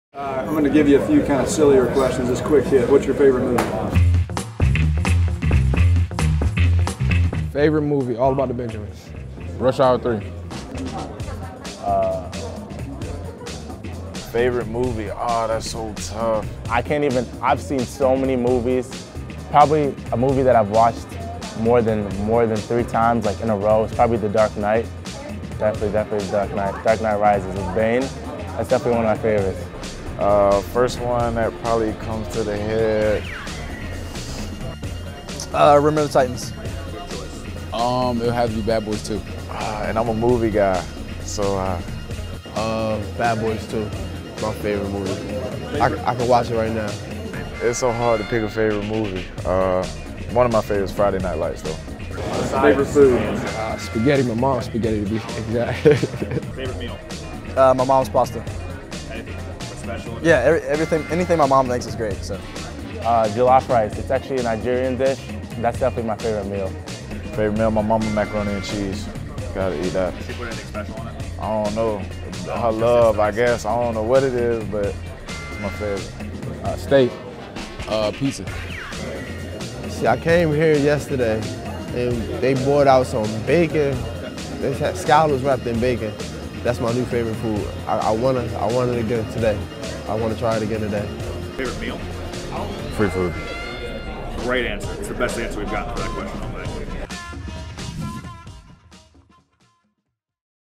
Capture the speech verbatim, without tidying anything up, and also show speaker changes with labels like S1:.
S1: Uh, I'm going to give you a few kind of sillier questions, just quick hit. What's your favorite movie?
S2: Favorite movie, All About the Benjamins.
S3: Rush Hour three.
S4: Uh, favorite movie, oh, that's so tough. I can't even, I've seen so many movies. Probably a movie that I've watched more than more than three times, like in a row, is probably The Dark Knight. Definitely, definitely The Dark Knight. Dark Knight Rises with Bane. That's definitely one of my favorites. Uh, first one that probably comes to the head.
S5: Uh, Remember the Titans.
S3: Um, it'll have to be Bad Boys two.
S4: Uh, and I'm a movie guy, so. Uh,
S5: uh, Bad Boys two, my favorite movie. I, I can watch it right now.
S4: It's so hard to pick a favorite movie. Uh, one of my favorites, Friday Night Lights, though.
S1: Favorite food?
S2: Uh, spaghetti, my mom's spaghetti to be exact.
S6: Favorite meal?
S5: Uh, my mom's pasta.
S6: Anything? What's special?
S5: Yeah, every, everything, anything my mom makes is great. So.
S4: Uh, jollof rice. It's actually a Nigerian dish. That's definitely my favorite meal. Favorite meal, my mama macaroni and cheese. Gotta eat that.
S6: Does she put anything special on it?
S4: I don't know. Her love, I guess. I don't know what it is, but it's my favorite.
S3: Uh, steak. Uh, pizza.
S7: See, I came here yesterday and they brought out some bacon. They had scallops wrapped in bacon. That's my new favorite food. I, I wanna, I wanted it again today. I wanna try it again today.
S6: Favorite meal?
S4: Free food.
S6: Great answer. It's the best answer we've gotten for that question.